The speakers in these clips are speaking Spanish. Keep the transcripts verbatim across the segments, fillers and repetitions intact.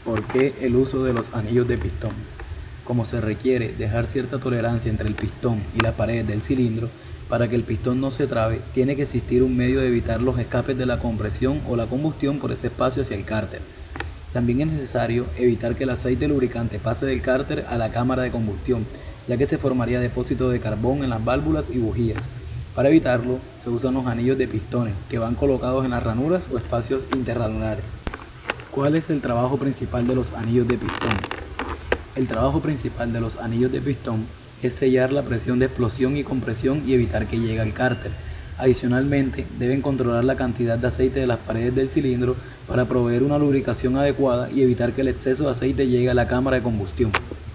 ¿Por qué el uso de los anillos de pistón? Como se requiere dejar cierta tolerancia entre el pistón y la pared del cilindro, para que el pistón no se trabe, tiene que existir un medio de evitar los escapes de la compresión o la combustión por ese espacio hacia el cárter. También es necesario evitar que el aceite lubricante pase del cárter a la cámara de combustión, ya que se formaría depósito de carbón en las válvulas y bujías. Para evitarlo, se usan los anillos de pistones, que van colocados en las ranuras o espacios interranurares. ¿Cuál es el trabajo principal de los anillos de pistón? El trabajo principal de los anillos de pistón es sellar la presión de explosión y compresión y evitar que llegue al cárter. Adicionalmente, deben controlar la cantidad de aceite de las paredes del cilindro para proveer una lubricación adecuada y evitar que el exceso de aceite llegue a la cámara de combustión.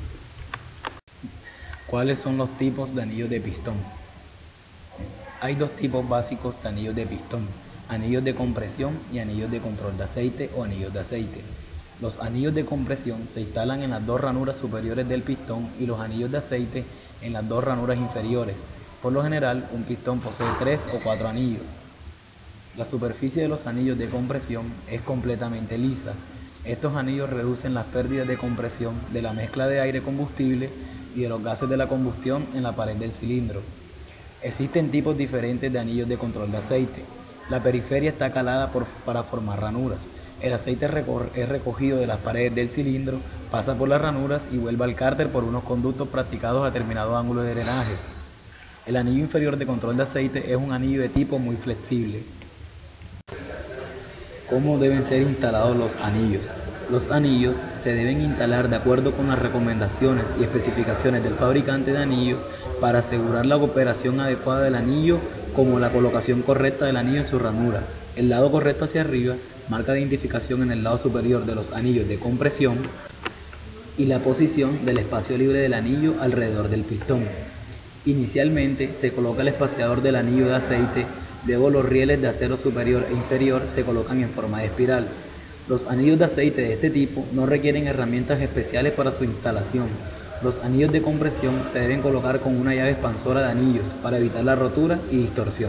¿Cuáles son los tipos de anillos de pistón? Hay dos tipos básicos de anillos de pistón: anillos de compresión y anillos de control de aceite o anillos de aceite. Los anillos de compresión se instalan en las dos ranuras superiores del pistón y los anillos de aceite en las dos ranuras inferiores. Por lo general, un pistón posee tres o cuatro anillos. La superficie de los anillos de compresión es completamente lisa. Estos anillos reducen las pérdidas de compresión de la mezcla de aire-combustible y de los gases de la combustión en la pared del cilindro. Existen tipos diferentes de anillos de control de aceite. La periferia está calada por, para formar ranuras. El aceite es recogido de las paredes del cilindro, pasa por las ranuras y vuelve al cárter por unos conductos practicados a determinado ángulo de drenaje. El anillo inferior de control de aceite es un anillo de tipo muy flexible. ¿Cómo deben ser instalados los anillos? Los anillos se deben instalar de acuerdo con las recomendaciones y especificaciones del fabricante de anillos para asegurar la operación adecuada del anillo, como la colocación correcta del anillo en su ranura. El lado correcto hacia arriba marca de identificación en el lado superior de los anillos de compresión y la posición del espacio libre del anillo alrededor del pistón. Inicialmente se coloca el espaciador del anillo de aceite, luego los rieles de acero superior e inferior se colocan en forma de espiral. Los anillos de aceite de este tipo no requieren herramientas especiales para su instalación. Los anillos de compresión se deben colocar con una llave expansora de anillos para evitar la rotura y distorsión.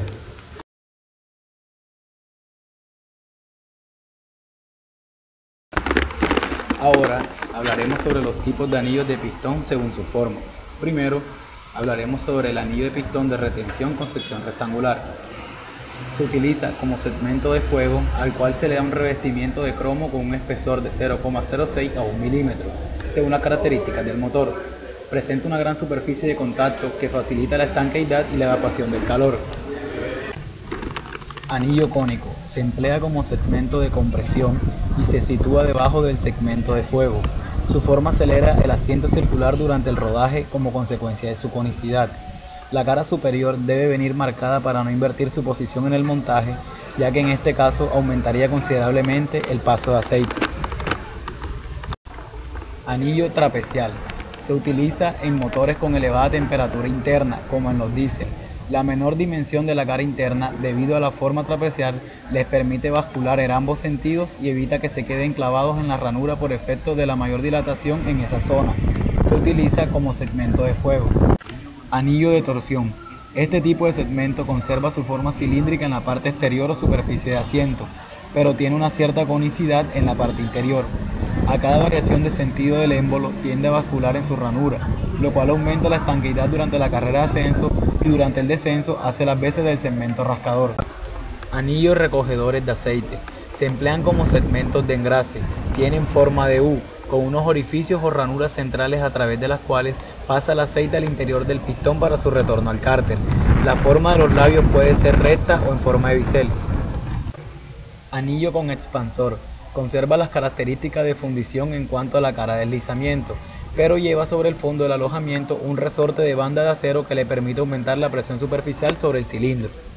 Ahora hablaremos sobre los tipos de anillos de pistón según su forma. Primero, hablaremos sobre el anillo de pistón de retención con sección rectangular. Se utiliza como segmento de fuego, al cual se le da un revestimiento de cromo con un espesor de cero coma cero seis a un milímetro, según las características del motor. Presenta una gran superficie de contacto que facilita la estanqueidad y la evacuación del calor. Anillo cónico. Se emplea como segmento de compresión y se sitúa debajo del segmento de fuego. Su forma acelera el asiento circular durante el rodaje como consecuencia de su conicidad. La cara superior debe venir marcada para no invertir su posición en el montaje, ya que en este caso aumentaría considerablemente el paso de aceite. Anillo trapecial. Se utiliza en motores con elevada temperatura interna, como en los diésel. La menor dimensión de la cara interna, debido a la forma trapecial, les permite bascular en ambos sentidos y evita que se queden clavados en la ranura por efecto de la mayor dilatación en esa zona. Se utiliza como segmento de fuego. Anillo de torsión. Este tipo de segmento conserva su forma cilíndrica en la parte exterior o superficie de asiento, pero tiene una cierta conicidad en la parte interior. A cada variación de sentido del émbolo tiende a bascular en su ranura, lo cual aumenta la estanqueidad durante la carrera de ascenso y durante el descenso hace las veces del segmento rascador. Anillos recogedores de aceite. Se emplean como segmentos de engrase. Tienen forma de U, con unos orificios o ranuras centrales a través de las cuales pasa el aceite al interior del pistón para su retorno al cárter. La forma de los labios puede ser recta o en forma de bisel. Anillo con expansor. Conserva las características de fundición en cuanto a la cara de deslizamiento, pero lleva sobre el fondo del alojamiento un resorte de banda de acero que le permite aumentar la presión superficial sobre el cilindro.